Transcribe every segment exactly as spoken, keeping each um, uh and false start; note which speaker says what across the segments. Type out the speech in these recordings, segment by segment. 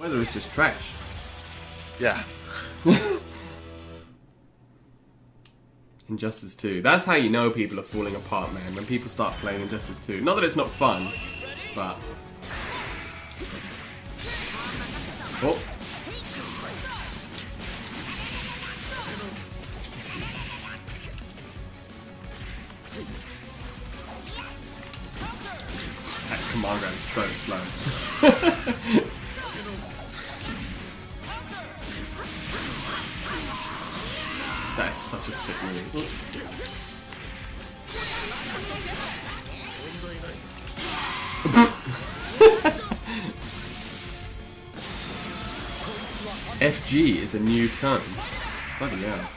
Speaker 1: Whether it's just trash.
Speaker 2: Yeah.
Speaker 1: Injustice two. That's how you know people are falling apart, man. When people start playing Injustice two. Not that it's not fun, but... Oh. That command grab is so slow. That is such a sick move. F G is a new term. Bloody hell.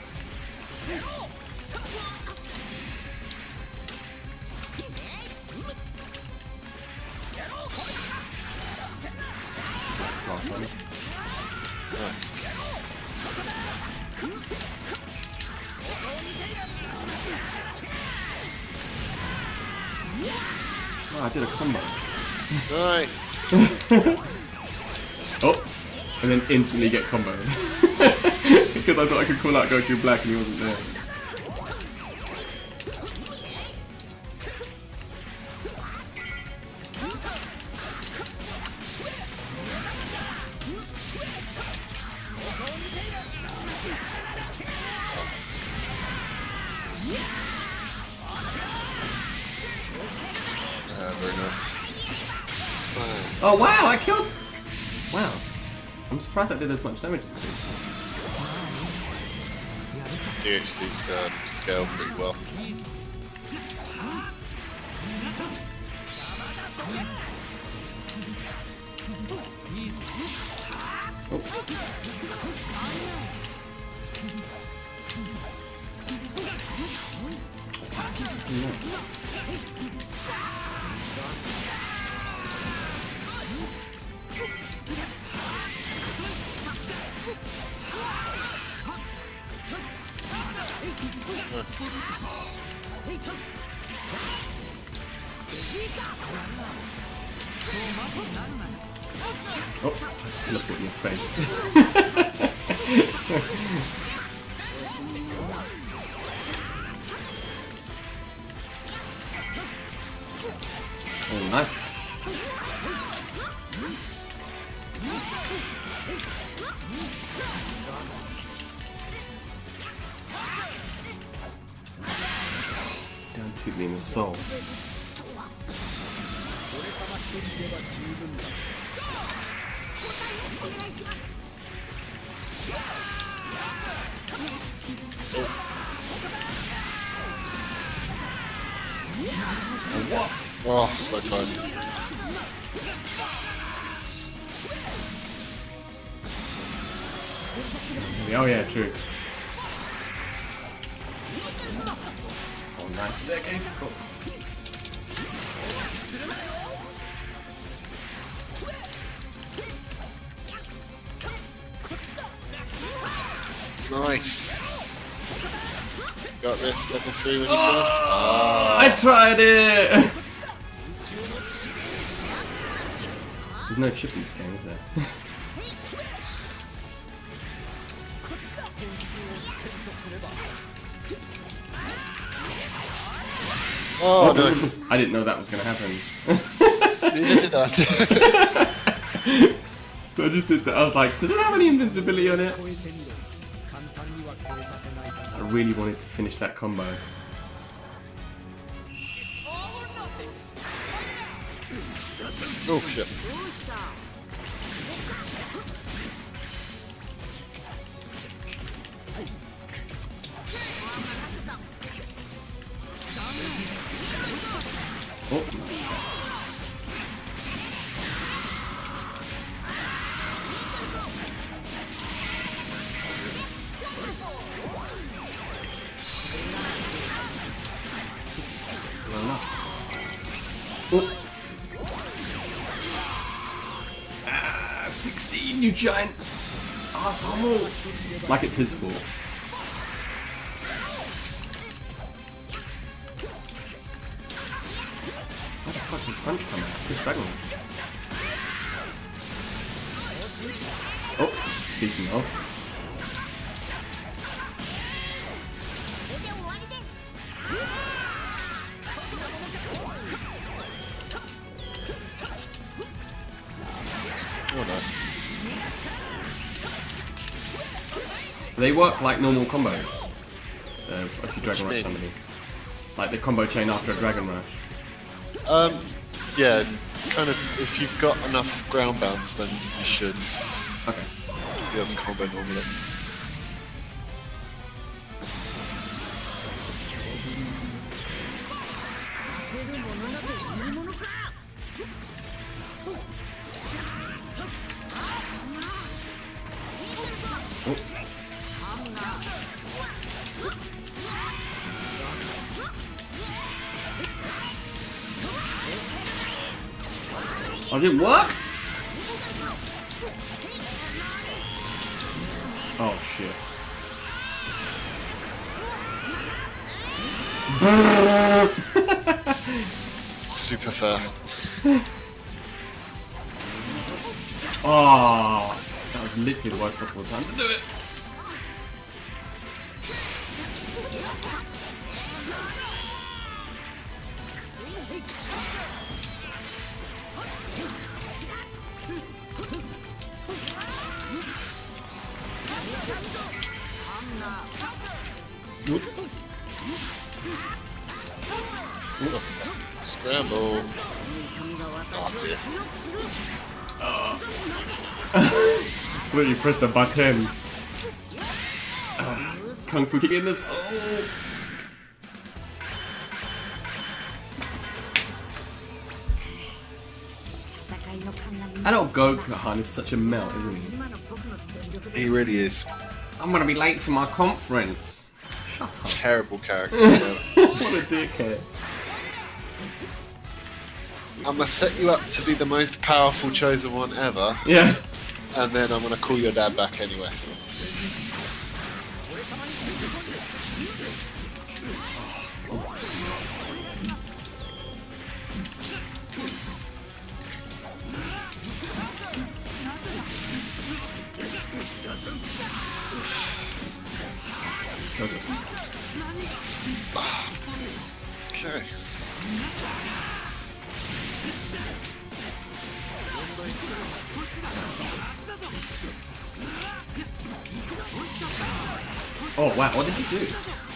Speaker 1: Awesome.
Speaker 2: Nice.
Speaker 1: Oh, I did a combo.
Speaker 2: Nice.
Speaker 1: Oh, and then instantly get comboed. Because I thought I could call out Goku Black and he wasn't there.
Speaker 2: Uh, very nice.
Speaker 1: Oh wow, I killed... Wow. I'm surprised that did as much damage as it did.
Speaker 2: D H C's um, scale pretty well.
Speaker 1: Oh.
Speaker 2: Nice.
Speaker 1: Oh, I slipped it in your face. Oh, nice. Don't toot me in the soul.
Speaker 2: Oh, so close.
Speaker 1: Oh yeah, true. Oh, nice staircase. Cool.
Speaker 2: Nice. Got this level three when you
Speaker 1: Oh,
Speaker 2: finish. Oh.
Speaker 1: I tried it! There's no chip in this game, is there?
Speaker 2: Oh, nice.
Speaker 1: I didn't know that was going to happen.
Speaker 2: Neither did I.
Speaker 1: So I just did that. I was like, does it have any invincibility on it? I really wanted to finish that combo.
Speaker 2: Oh shit.
Speaker 1: Oh, nice. Oh. Ah, sixteen, you giant asshole! Like it's his fault. Where the fuck did punch come out? Chris Dragon. Oh, speaking of.
Speaker 2: Oh, nice.
Speaker 1: So they work like normal combos. Uh, if you Dragon
Speaker 2: What do
Speaker 1: Rush
Speaker 2: you mean?
Speaker 1: somebody. Like the combo chain after a Dragon Rush.
Speaker 2: Um, yeah, it's kind of, if you've got enough ground bounce, then you should
Speaker 1: Okay.
Speaker 2: be able to combo normally.
Speaker 1: Oh. Oh, did it work? Oh shit.
Speaker 2: Super fair.
Speaker 1: Oh, that was literally the worst possible time to do it. Whoop.
Speaker 2: Ooh. Scramble. Oh dear.
Speaker 1: Look, you pressed the button. Uh, Kung Fu kick in the soul. Adult Gohan is such a melt, isn't he?
Speaker 2: He really is.
Speaker 1: I'm gonna be late for my conference. Shut up.
Speaker 2: Terrible character.
Speaker 1: What a dickhead.
Speaker 2: I'm gonna set you up to be the most powerful chosen one ever,
Speaker 1: Yeah.
Speaker 2: and then I'm gonna call your dad back anyway. Okay.
Speaker 1: Oh wow, what did you do?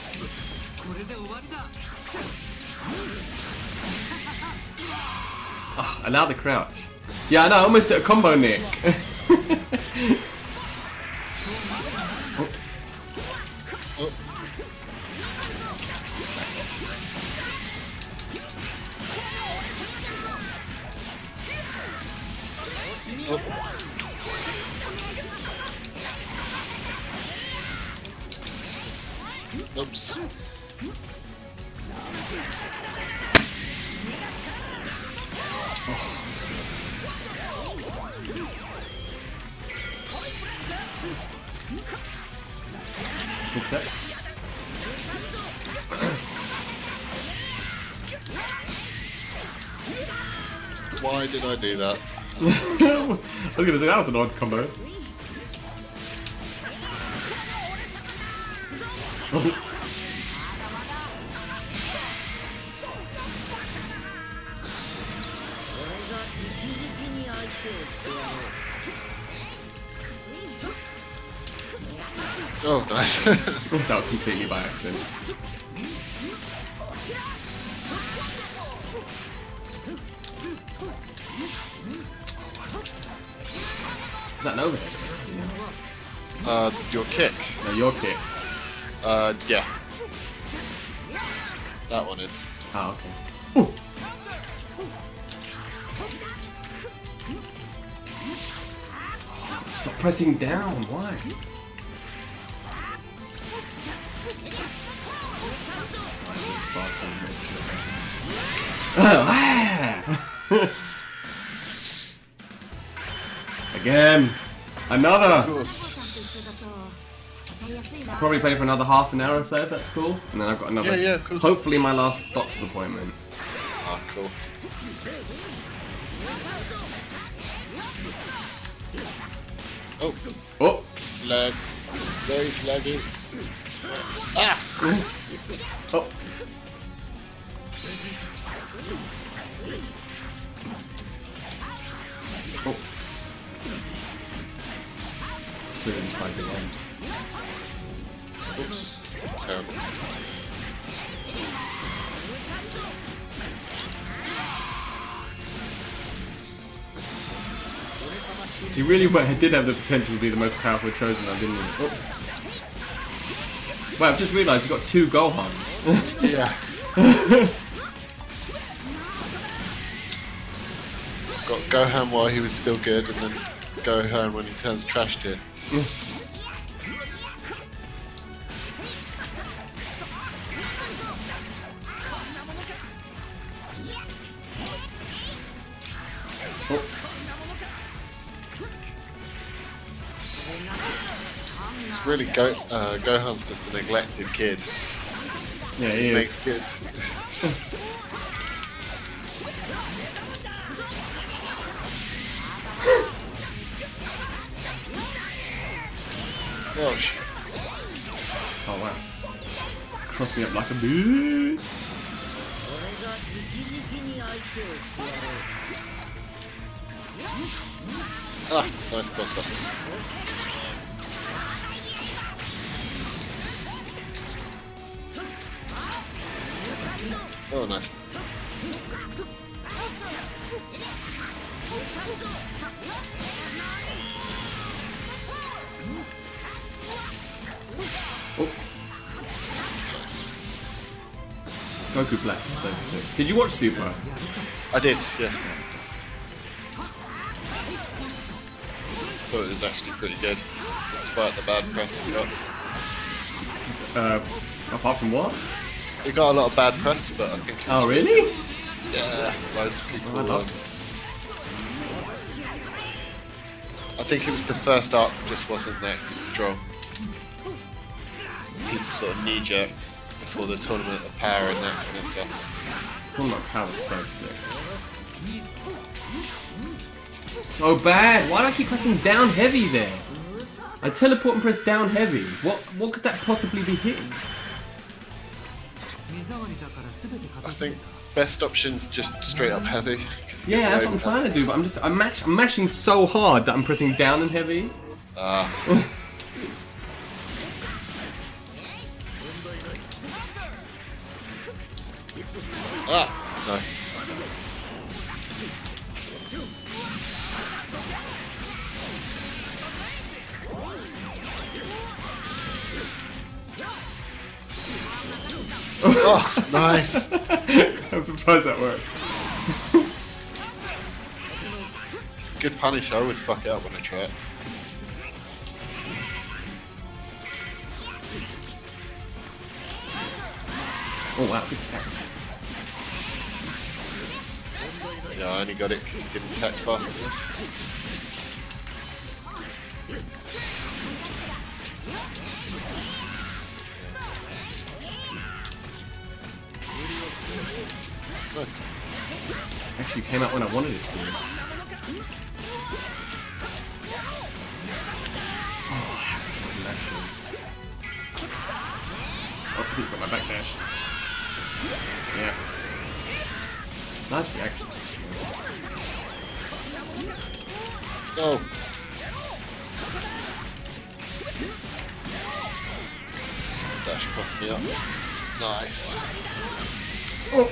Speaker 1: Oh, allow the crouch. Yeah, I know, I almost hit a combo, Nick. Oh.
Speaker 2: Oh. Oh. Oops.
Speaker 1: Good tech.
Speaker 2: Why did I do that?
Speaker 1: I was gonna say that was an odd combo.
Speaker 2: Oh, nice.
Speaker 1: That was completely by accident. Is that an overhead?
Speaker 2: uh, your kick.
Speaker 1: No, your kick.
Speaker 2: Uh, yeah. That one is.
Speaker 1: Ah, okay. Ooh. Stop pressing down, why? Oh, ah. Again! Another!
Speaker 2: Of course.
Speaker 1: I'll probably play for another half an hour or so if that's cool. And then I've got another.
Speaker 2: Yeah, yeah, of course.
Speaker 1: Hopefully my last doctor's appointment.
Speaker 2: Ah, cool. Oh,
Speaker 1: Oh!
Speaker 2: slagged. Very slaggy. Ah!
Speaker 1: Oh! Oh! Still inside the arms.
Speaker 2: Oops. Terrible.
Speaker 1: He really did have the potential to be the most powerful chosen one, didn't he? Oh. Well, I've just realised you've got two Gohans.
Speaker 2: Yeah. Got Gohan while he was still good, and then Gohan when he turns trash tier.
Speaker 1: Oh.
Speaker 2: It's really Go uh, Gohan's just a neglected kid.
Speaker 1: Yeah, he is.
Speaker 2: Makes good. Oh shit.
Speaker 1: Oh wow. Cross me up like a bee.
Speaker 2: Ah, nice cross up. Oh, nice.
Speaker 1: Oh. Goku Black is so sick. Did you watch Super?
Speaker 2: I did, yeah. Thought it was actually pretty good, despite the bad press it got.
Speaker 1: Uh, apart from what?
Speaker 2: It got a lot of bad press, but I think. It was,
Speaker 1: Oh really?
Speaker 2: Yeah, loads of people.
Speaker 1: Oh, I
Speaker 2: um,
Speaker 1: love
Speaker 2: I think it was the first arc just wasn't that strong. People sort of knee jerked before the tournament of power and that kind of stuff.
Speaker 1: Tournament of Power is so sick. So bad! Why do I keep pressing down heavy there? I teleport and press down heavy. What what could that possibly be hitting?
Speaker 2: I think best option's just straight up heavy.
Speaker 1: Yeah, that's what I'm trying to do, but I'm just I'm, mash, I'm mashing so hard that I'm pressing down and heavy.
Speaker 2: Ah. Ah, nice. Oh, nice.
Speaker 1: I'm surprised that worked.
Speaker 2: It's a good punish. I always fuck it up when I try it.
Speaker 1: Oh wow, good stack.
Speaker 2: Yeah, I only got it because he didn't attack fast enough. Nice.
Speaker 1: Actually came out when I wanted it to. Oh, I have to stop mashing. Oh, I think got my back dash. Yeah. Nice reaction.
Speaker 2: Oh. Dash crossed me up. Nice.
Speaker 1: Oh.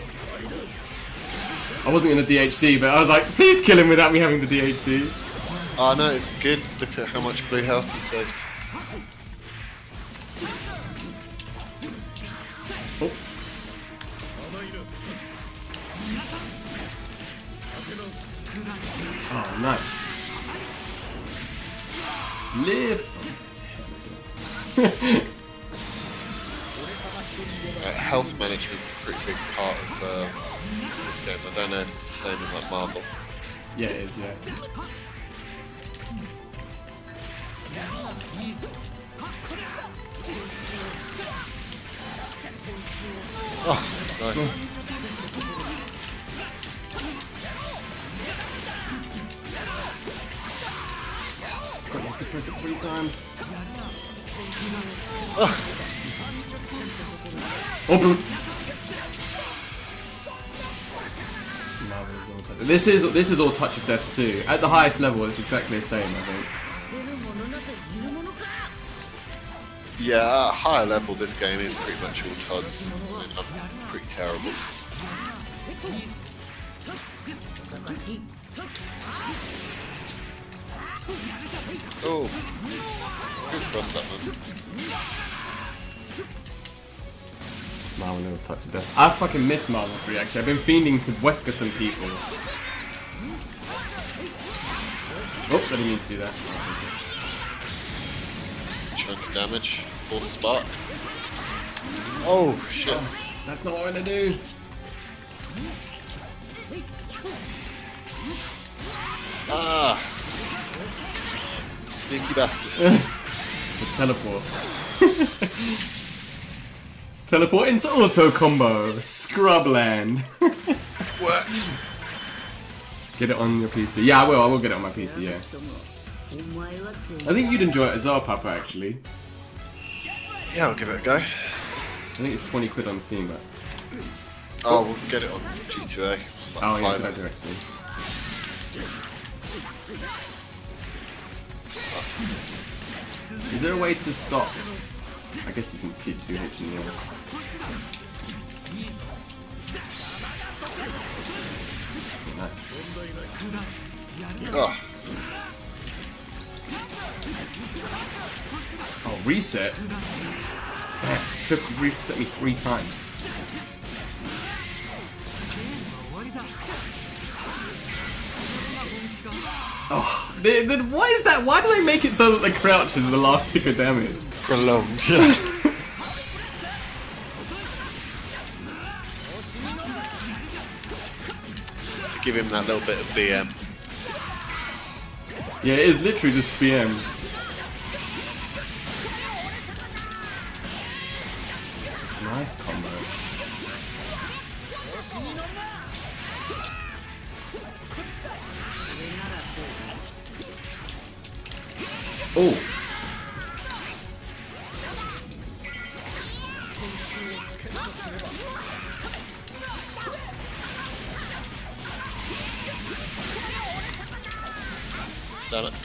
Speaker 1: I wasn't in the D H C, but I was like, please kill him without me having the D H C.
Speaker 2: Oh no, it's good. Look at how much blue health he saved.
Speaker 1: Oh. Oh, nice. Live.
Speaker 2: Uh, health management's a pretty big part of uh, this game. I don't know if it's the same in like Marvel.
Speaker 1: Yeah, it is, yeah.
Speaker 2: Oh, nice.
Speaker 1: Got to press it three times.
Speaker 2: Oh.
Speaker 1: Oh. This is this is all touch of death too. At the highest level, it's exactly the same, I think.
Speaker 2: Yeah, at higher level, this game is pretty much all T O Ds. I mean, I'm pretty terrible. Oh, good cross that one.
Speaker 1: Marvel never touch of death. I fucking miss Marvel three actually. I've been fiending to Wesker some people. Oops, I didn't mean to do that.
Speaker 2: Chunk of damage, full spot. Oh shit.
Speaker 1: Oh, that's not what I'm gonna do.
Speaker 2: Ah. Sneaky bastard.
Speaker 1: The teleport. Teleport into auto combo. Scrubland.
Speaker 2: Works.
Speaker 1: Get it on your P C. Yeah, I will. I will get it on my P C, yeah. I think you'd enjoy it as well, Papa, actually.
Speaker 2: Yeah, I'll give it a go.
Speaker 1: I think it's twenty quid on Steam, but...
Speaker 2: Oh, we'll get it on G two A. Like
Speaker 1: oh, yeah,
Speaker 2: five.
Speaker 1: I do actually. Is there a way to stop? I guess you can cheat two H in the air.
Speaker 2: Oh.
Speaker 1: Oh, reset? Damn, it took reset me three times. Oh, they, they, what is that? Why do they make it so that the crouch is the last tick of damage?
Speaker 2: Prolonged. To give him that little bit of B M.
Speaker 1: Yeah, it is literally just B M. Nice combo. Oh.
Speaker 2: Damn it.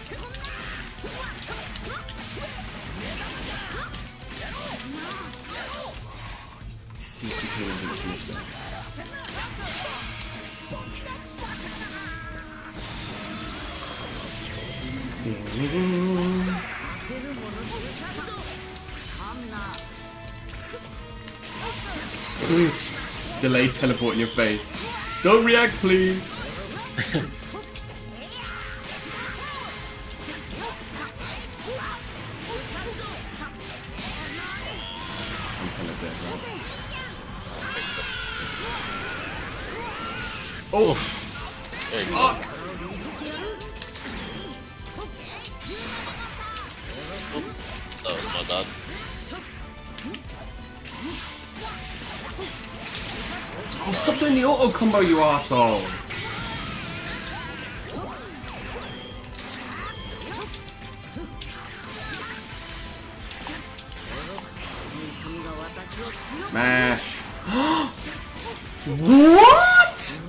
Speaker 1: See if you can even finish that. Delayed teleport in your face. Don't react, please. I'm kind of dead, right?
Speaker 2: I think so.
Speaker 1: Oh!
Speaker 2: There you go.
Speaker 1: Oh.
Speaker 2: That was my bad.
Speaker 1: Oh, stop doing the auto combo, you arsehole! Mash. What?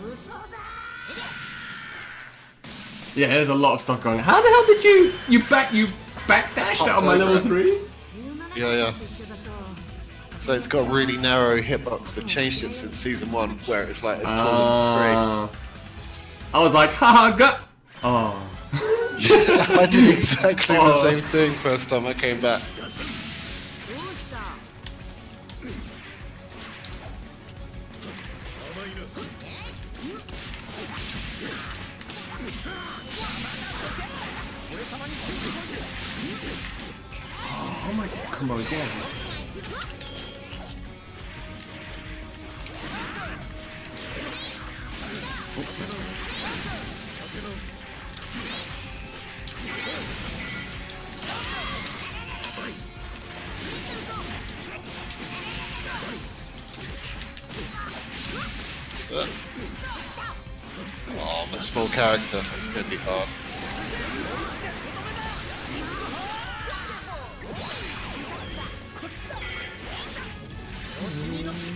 Speaker 1: Yeah, there's a lot of stuff going on. How the hell did you you back you backdashed out of my level three?
Speaker 2: Yeah, yeah. So it's got a really narrow hitbox. They've changed it since season one, where it's like as tall as the
Speaker 1: Uh, I was like, haha, gut. Oh.
Speaker 2: screen. Yeah, I did exactly
Speaker 1: Oh.
Speaker 2: the same thing first time I came back.
Speaker 1: Oh, almost hit combo again.
Speaker 2: So, oh, I'm a small character. It's going to be hard.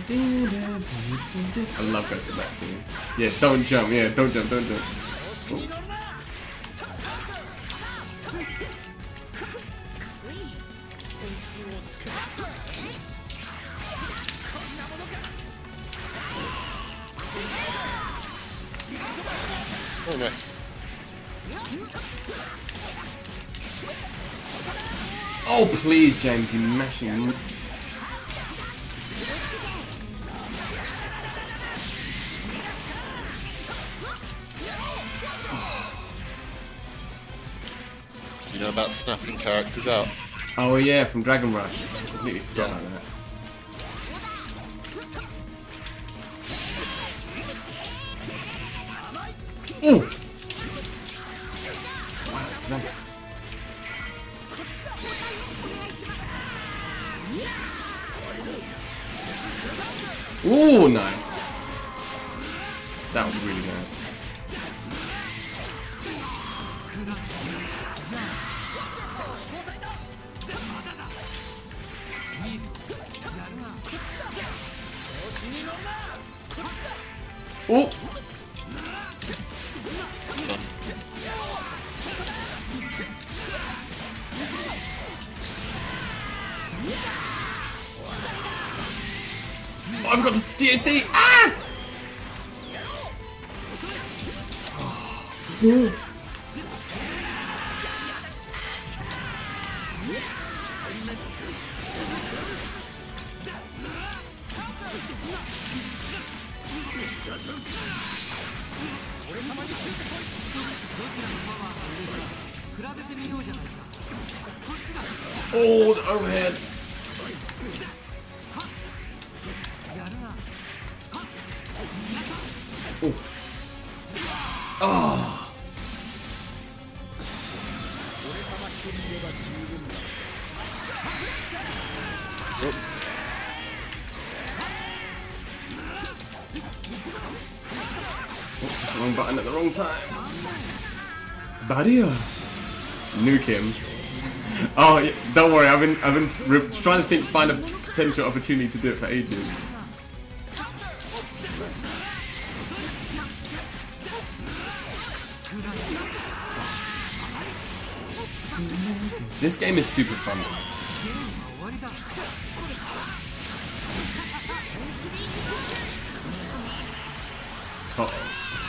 Speaker 1: I love going to that scene. Yeah, don't jump. Yeah, don't jump. Don't jump. Oh.
Speaker 2: Oh, nice.
Speaker 1: Oh, please, James, you mashing.
Speaker 2: Do you know about snapping characters out?
Speaker 1: Oh, yeah, from Dragon Rush. I completely forgot
Speaker 2: Yeah.
Speaker 1: about that. Ooh! Wow, that's bad. Ooh, nice. That was really nice. Oh! Oh, I've got D F Z! Ah! Oh. Oh, the overhead. Oh. Oh. Yep. Oh, wrong button at the wrong time. Barrier. Nuke him. Oh, yeah, don't worry. I've been, I've been trying to think, find a potential opportunity to do it for ages. This game is super fun. Uh oh.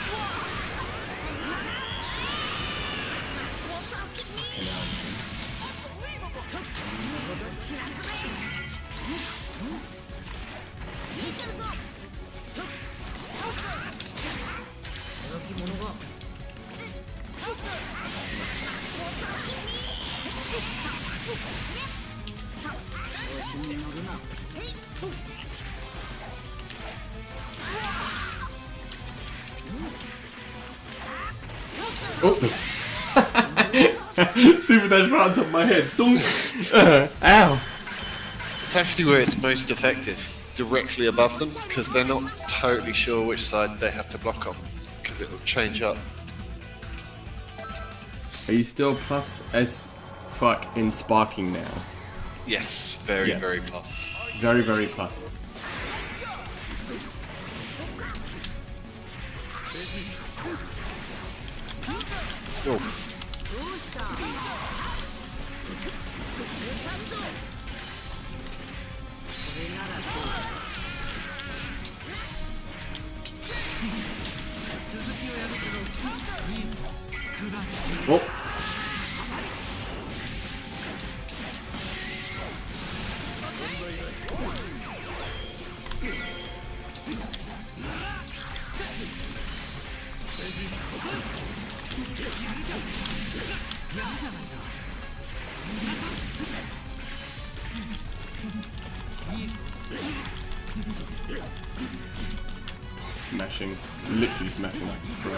Speaker 1: Oh! Super dash right on top of my head. Uh, ow!
Speaker 2: It's actually where it's most effective, directly above them, because they're not totally sure which side they have to block on, because it will change up.
Speaker 1: Are you still plus as fuck in sparking now?
Speaker 2: Yes, very,
Speaker 1: Yes.
Speaker 2: very plus.
Speaker 1: Very, very plus.
Speaker 2: Oof.
Speaker 1: Oh! Smashing, literally smashing like a scrub.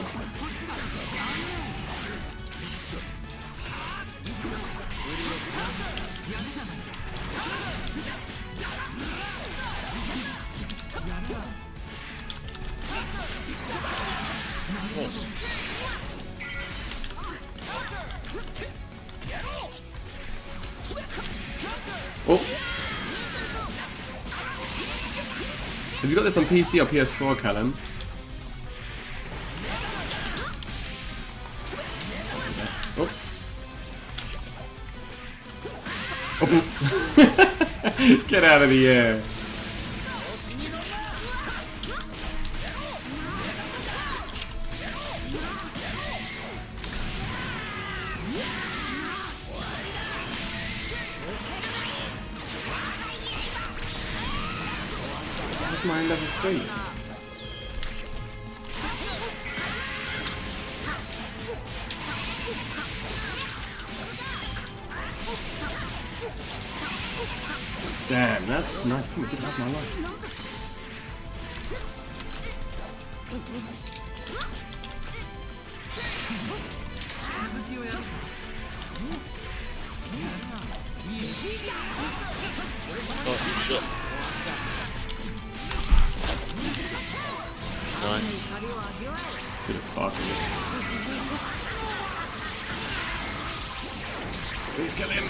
Speaker 1: Oh! Have you got this on P C or P S four, Callum? Oh. Oh. Get out of the air. Where's my level three? Damn, that's a nice comment. Get out of my life.
Speaker 2: Oh shit. Nice.
Speaker 1: Get a spark in it. Please kill him.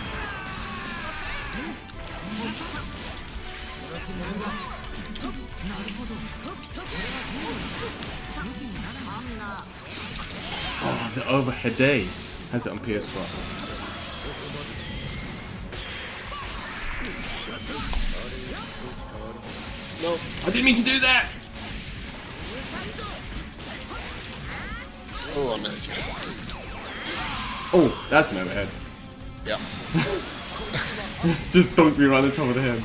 Speaker 1: Oh, the overhead day has it on P S four.
Speaker 2: No,
Speaker 1: I didn't mean to do that.
Speaker 2: oh, I missed you.
Speaker 1: Oh, that's an overhead.
Speaker 2: Yeah.
Speaker 1: Just dunked me right on the top of the head.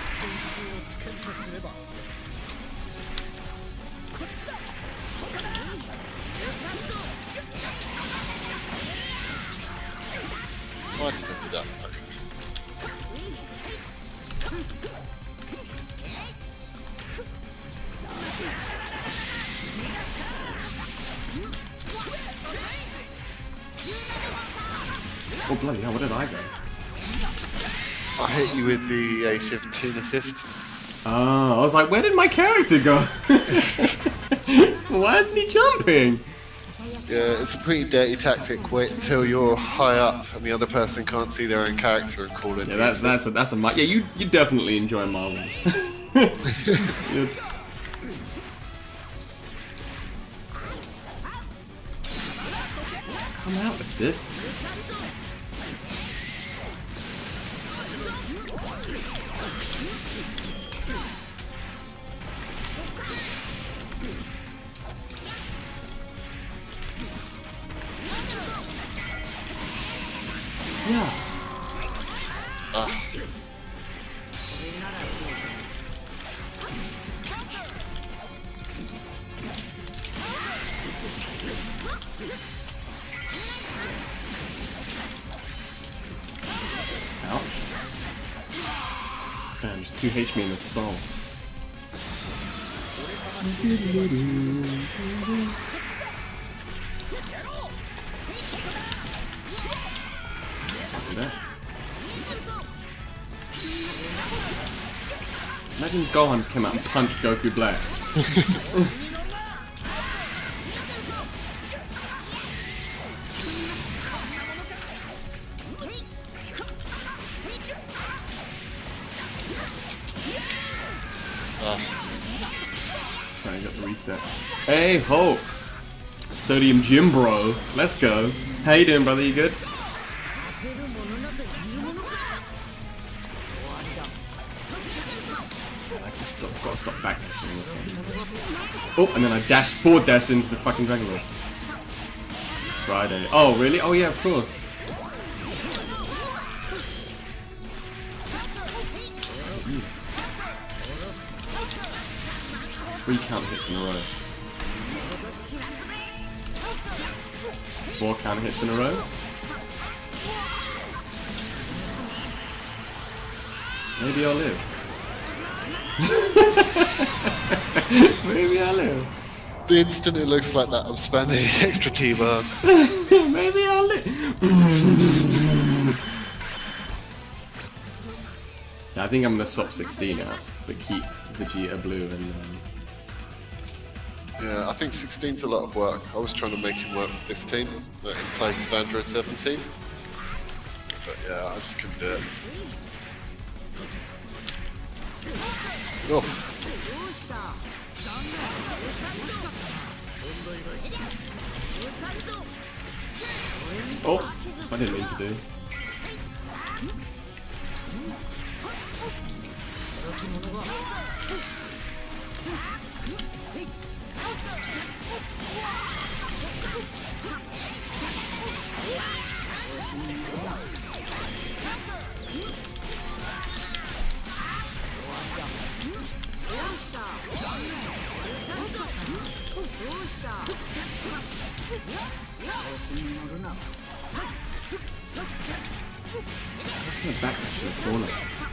Speaker 2: Why did I do that? Okay.
Speaker 1: Oh bloody hell, where did I go?
Speaker 2: I hit you with the A seventeen assist.
Speaker 1: Oh, I was like, where did my character go? Why isn't he jumping?
Speaker 2: Yeah, it's a pretty dirty tactic. Wait until you're high up and the other person can't see their own character and call it.
Speaker 1: Yeah, that's that's a, that's a yeah. You you definitely enjoy Marvel. Yeah. Come out, assist. Yeah.
Speaker 2: Ah.
Speaker 1: Ouch. Damn, there's two H P in the soul. That. Imagine Gohan came out and punched Goku Black.
Speaker 2: Ah.
Speaker 1: Trying to get the reset. Hey, Hulk! Sodium Gym Bro, let's go. How you doing, brother? You good? I just stop, gotta stop backdashing this one. Oh, and then I dashed forward dash into the fucking Dragon Ball. Friday. Oh, really? Oh, yeah, of course. Three counter hits in a row. Four counter hits in a row. Maybe I'll live. Maybe I'll live.
Speaker 2: The instant it looks like that, I'm spamming extra T-bars.
Speaker 1: Maybe I'll live. Yeah, I think I'm gonna swap sixteen out, but keep Vegeta Blue and. Um...
Speaker 2: Yeah, I think sixteen's a lot of work. I was trying to make him work with this team uh, in place of Android seventeen. But yeah, I just couldn't do it. Oof.
Speaker 1: Oh, I didn't mean to do. The back actually falling.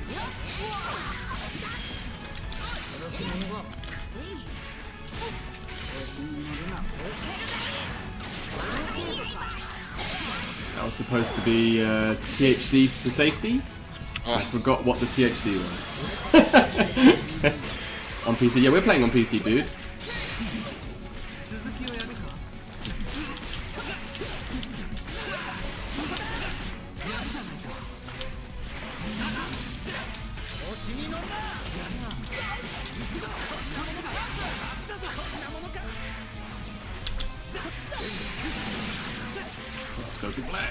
Speaker 1: That was supposed to be uh, T H C to safety. Oh. I forgot what the T H C was. On P C, yeah, we're playing on P C, dude. Let's go to black.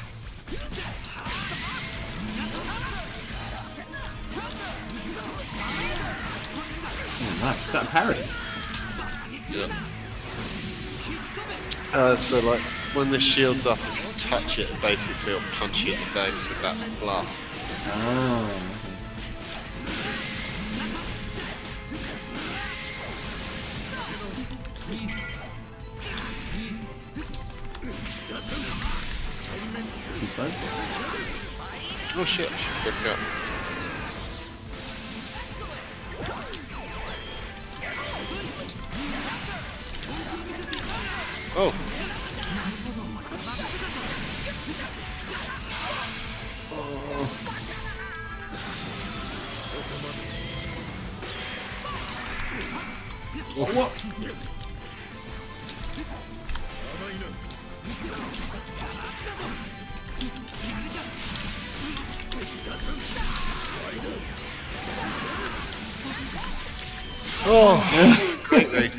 Speaker 1: Oh, nice. Is that a parry?
Speaker 2: Yeah. Uh, so, like, when the shield's up, if you touch it, basically it'll punch you in the face with that blast.
Speaker 1: Oh. Too slow?
Speaker 2: Oh shit, I should pick up. Oh!
Speaker 1: Oh, what?
Speaker 2: Oh, great read.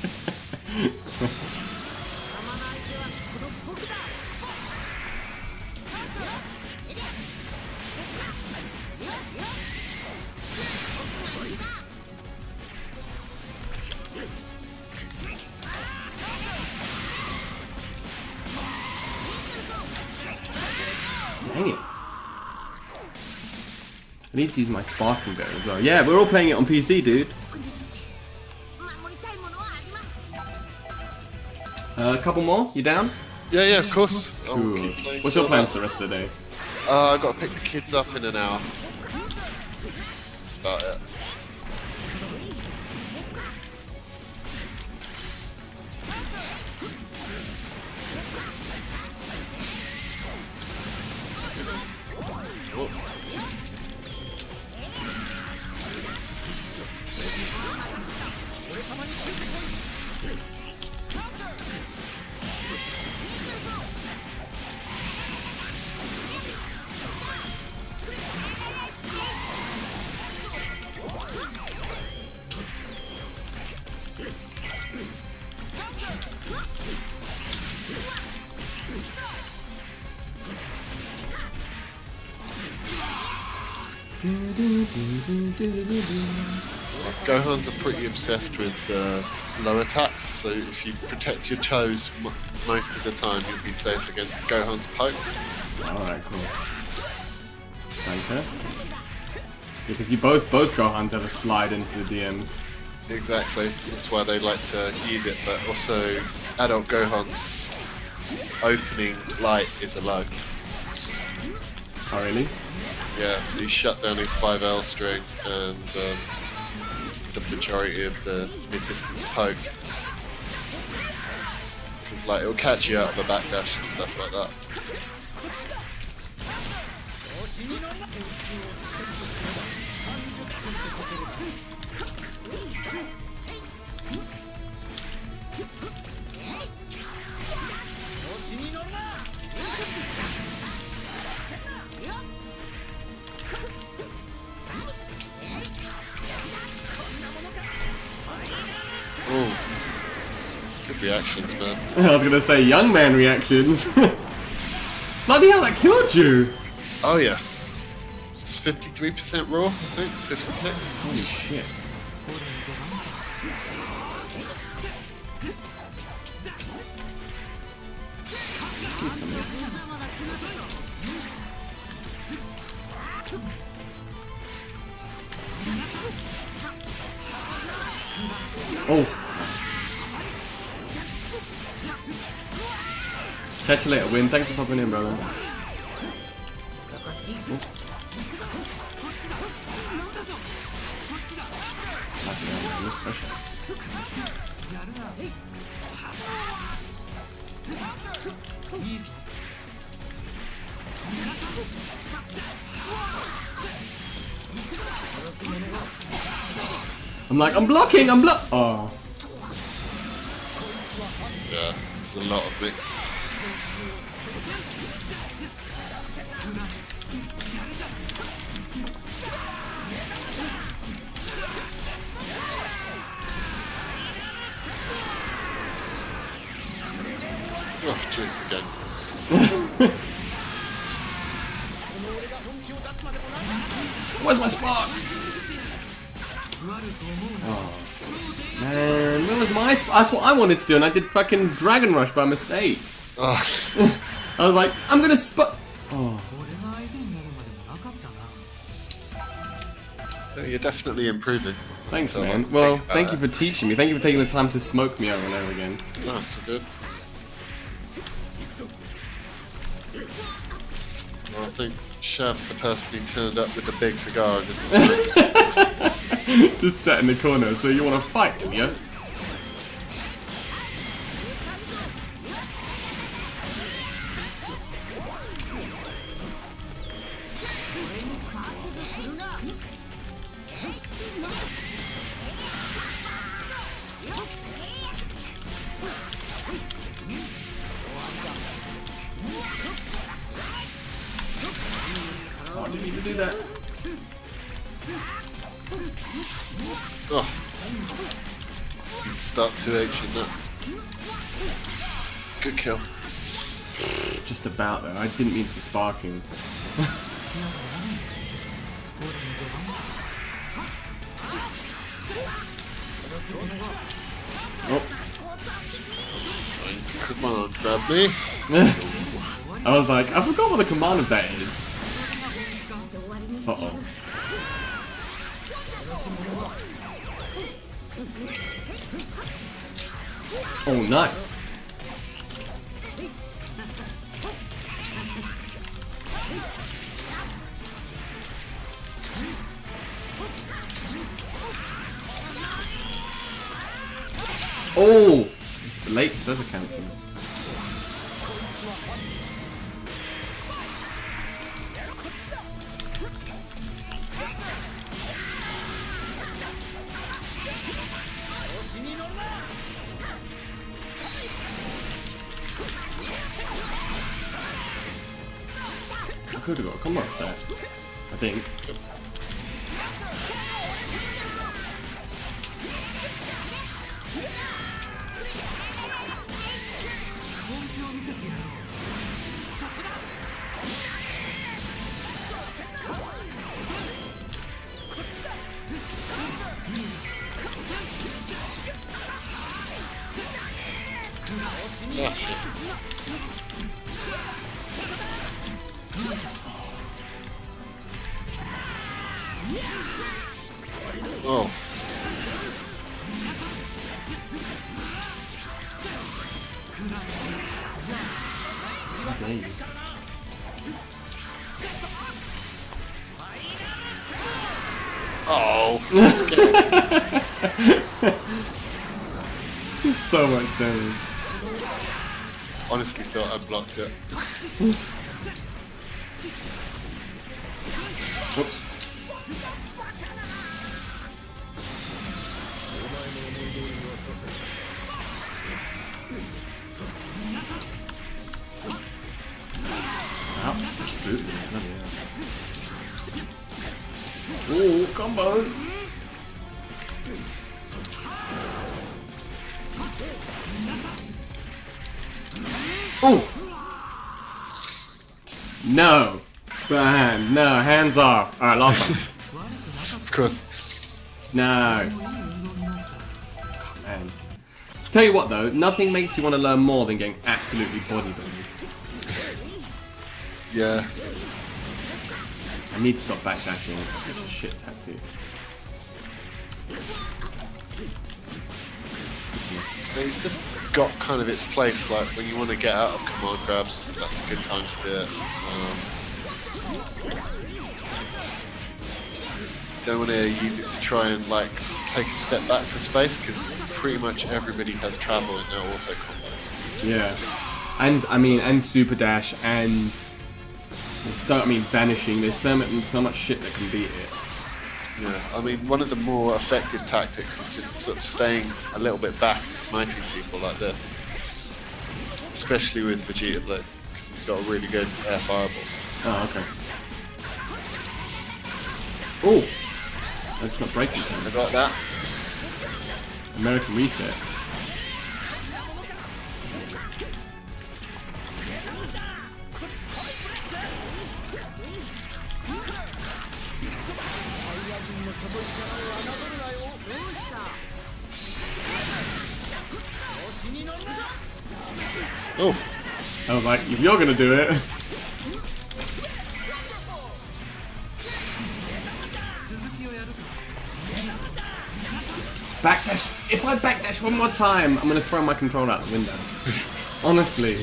Speaker 1: Dang it. I need to use my sparkling bear as well. Yeah, we're all playing it on P C, dude. Uh, a couple more? You down?
Speaker 2: Yeah, yeah, of course.
Speaker 1: Cool. What's your plans the rest of the day?
Speaker 2: Uh, I've got to pick the kids up in an hour. That's about it. Oh. Gohans are pretty obsessed with uh, low attacks, so if you protect your toes m most of the time, you'll be safe against Gohan's pokes.
Speaker 1: Alright, cool. Thank you. Because you both both Gohans have a slide into the D Ms.
Speaker 2: Exactly, that's why they like to use it, but also adult Gohan's opening light is a low.
Speaker 1: Oh really?
Speaker 2: Yeah, so you shut down his five L string and um, the majority of the mid-distance pokes. Because like it'll catch you out of a backdash and stuff like that. old reactions, man.
Speaker 1: I was gonna say young man reactions. Bloody hell, that killed you!
Speaker 2: Oh yeah. It's fifty-three percent raw, I think. fifty-six.
Speaker 1: Holy shit. Please come here. Oh! Catch you later, Win. Thanks for popping in, brother. Oh. I'm like, I'm blocking, I'm block. Oh.
Speaker 2: Yeah, it's a lot of mix. Oh, jeez, again.
Speaker 1: Where's my spark? Oh. Man, where was my spark? That's what I wanted to do, and I did fucking Dragon Rush by mistake.
Speaker 2: Oh.
Speaker 1: I was like, I'm gonna spark. Oh.
Speaker 2: You're definitely improving.
Speaker 1: Thanks,
Speaker 2: so
Speaker 1: man.
Speaker 2: I
Speaker 1: Well,
Speaker 2: think,
Speaker 1: thank
Speaker 2: uh,
Speaker 1: you for teaching me. Thank you for taking the time to smoke me over and over again.
Speaker 2: Oh, so good. Well, I think Shav's the person who turned up with the big cigar and just...
Speaker 1: Just sat in the corner, so you want to fight him, yeah? Oh, I didn't mean to do that.
Speaker 2: Oh. You'd start two H in that. Good kill.
Speaker 1: Just about though. I didn't mean to spark him. Oh.
Speaker 2: Come on, grab me.
Speaker 1: I was like, I forgot what the command of that is. Uh oh. Oh, nice. Oh, it's late feather cancel. I could have got a combo set, I think.
Speaker 2: Oh, shit. Oh.
Speaker 1: Okay.
Speaker 2: Oh.
Speaker 1: So much damage.
Speaker 2: Honestly thought I blocked it.
Speaker 1: Whoops. Ow. Boot. Ooh, combos. Oh! No! Ban! No, hands off! Alright, last one.
Speaker 2: Of course.
Speaker 1: No. Oh, man. Tell you what though, nothing makes you want to learn more than getting absolutely bodied.
Speaker 2: Yeah.
Speaker 1: I need to stop backdashing, it's such a shit tactic.
Speaker 2: It's just got kind of its place, like when you want to get out of command grabs, that's a good time to do it. Um, don't want to use it to try and like take a step back for space, because pretty much everybody has travel in their auto combos.
Speaker 1: Yeah. And, I mean, and super dash, and there's so, I mean, vanishing, there's so much, so much shit that can beat it.
Speaker 2: Yeah, I mean, one of the more effective tactics is just sort of staying a little bit back and sniping people like this. Especially with Vegeta Blade, because it's got a really good air fireball.
Speaker 1: Oh, okay. Oh! That's not breaking time.
Speaker 2: I got that.
Speaker 1: American Reset.
Speaker 2: Oh!
Speaker 1: I was like, if you're gonna do it. Backdash. If I backdash one more time, I'm gonna throw my controller out the window. Honestly.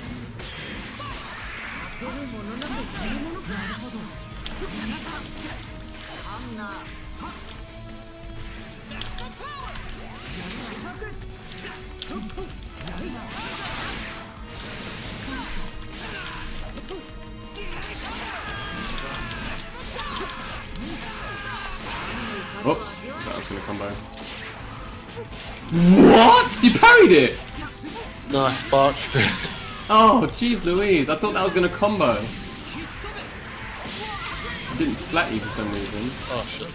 Speaker 1: Oops, that was gonna combo. What? You parried it?
Speaker 2: No, I sparked it.
Speaker 1: Oh, jeez Louise, I thought that was gonna combo. It didn't splat you for some reason.
Speaker 2: Oh shit.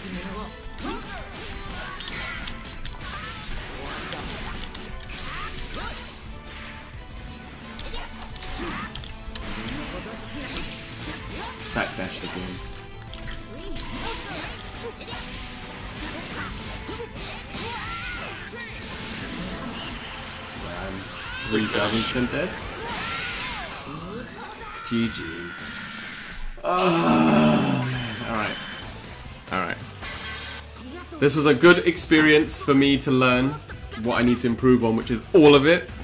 Speaker 1: Backdashed again. three thousand dead. G G's. Oh, man. Alright. Alright. This was a good experience for me to learn what I need to improve on, which is all of it.